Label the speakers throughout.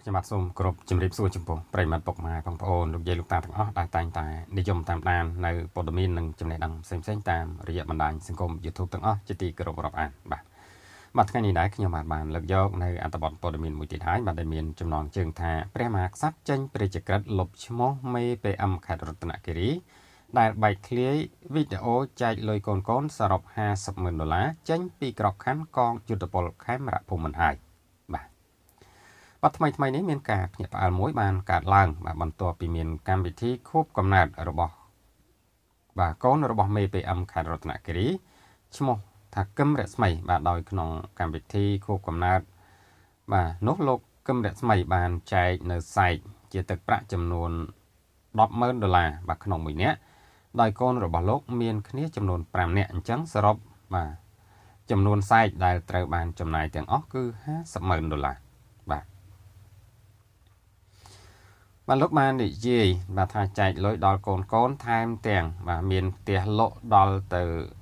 Speaker 1: ខ្ញុំបាទសូមគោរពជំរាបសួរចំពោះប្រិយមិត្តពុកម៉ែបងប្អូនលោកយាយលោកតាទាំងអស់ដែលតែងតែនិយមតាមដាននៅព័ត៌មាននិងចំណេះដឹងផ្សេងៗតាមរយៈបណ្ដាញសង្គម YouTube ទាំងអស់ជាទីគោរពរាប់អានបាទថ្ងៃនេះដែរខ្ញុំបានលើកយកនៅអត្ថបទព័ត៌មានមួយទៀតហើយបាទដែលមានចំណងជើងថាព្រះមហាក្សត្រចេញព្រះជាក្រិតលុបឈ្មោះមេ PM ខេត្តរតនគិរីដែលបែកធ្លាយវីដេអូចែកលុយកូនសរុប$50,000ចេញពីក្របខ័ណ្ឌកងយុទ្ធពលខេមរភូមិន្ទហើយបាទថ្មីនេះមានការភ្ញាក់ផ្អើលមួយបានកើតឡើងបាទបន្ទាប់ពីមានកម្មវិធីខួបកំណើតរបស់បាទកូនរបស់មេ PM ខេត្តរតនគិរីឈ្មោះថាគឹមរស្មីបាទដោយក្នុងកម្មវិធីខួបកំណើតបាទនោះលោកគឹមរស្មីបានចែកនៅសាយជាទឹកប្រាក់ចំនួន$10,000បាទក្នុងមួយនាក់ដោយកូនរបស់លោកមានគ្នាចំនួន5នាក់អញ្ចឹងសរុបបាទចំនួនសាយដែលត្រូវបានចំណាយទាំងអស់គឺ$50,000បាទលោកបាននិយាយបាទថាចែកលុយដល់កូនថែមទាំងបាទមានផ្ទះលក់ដល់ទៅ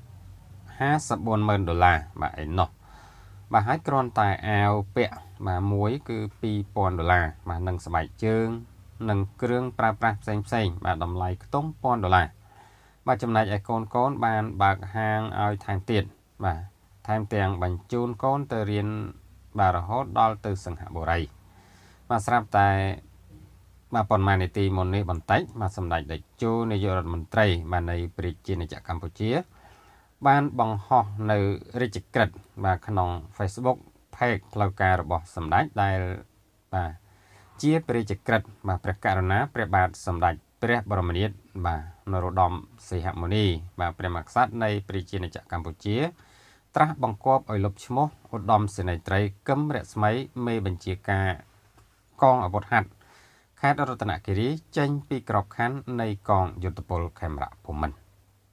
Speaker 1: $54,000បាទឯណោះបាទហើយគ្រាន់តែអាវពាក់បាទមួយគឺ$2,000បាទនិងស្បែកជើងនិងគ្រឿងប្រើប្រាស់ផ្សេងបាទតម្លៃខ្ទង់$1,000បាទចំណែកឯកូនបានបើកហាងឲ្យថែមទៀតបាទថែមទាំងបញ្ជូនកូនទៅរៀនបាទរហូតដល់ទៅសិង្ហបុរីបាទស្រាប់តែបាទប៉ុន្មាននាទីមុននេះបន្តិចបាទសម្ដេចតេជោនាយករដ្ឋមន្ត្រីបាទនៃប្រជាណាចក្រកម្ពុជាបានបង្ហោះនៅរាជក្រឹត្យបាទក្នុង Facebook Page ផ្លូវការរបស់សម្ដេចដែលបាទជាព្រះរាជក្រឹត្យបាទព្រះករុណាព្រះបាទសម្ដេចព្រះបរមនាថបាទនរោត្តមសីហមុនីបាទព្រះមហាក្សត្រនៃប្រជាណាចក្រកម្ពុជាត្រាស់បង្គាប់ឲ្យលុបឈ្មោះឧត្តមសេនីយ៍ត្រីគឹមរស្មីមេបញ្ជាការកងអាវុធហត្ថខេត្តរតនគិរីចេញពីក្របខ័ណ្ឌនៃកងយុទ្ធពលខេមរភូមិន្ទ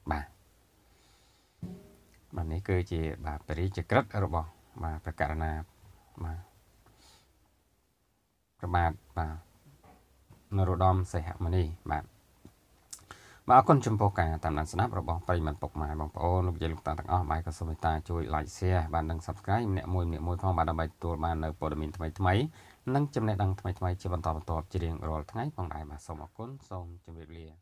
Speaker 1: បាទនេះគឺជាបាទព្រះរាជក្រឹត្យរបស់បាទព្រះករុណាបាទព្រះបាទបាទនរោត្តមសីហមុនីបាទអរគុណចំពោះការតាមដានស្ដាប់របស់ប្រិយមិត្តពុកម៉ែបងប្អូនលោកយាយលោកតាទាំងអស់បាទក៏សូមមេត្តាជួយ like share បាទនិង subscribe ម្នាក់មួយផងបាទដើម្បីទទួលបាននៅព័ត៌មានថ្មីនិងចំណេះដឹងថ្មីជាបន្តជារៀងរាល់ថ្ងៃផងដែរបាទសូមអរគុណសូមជម្រាបលា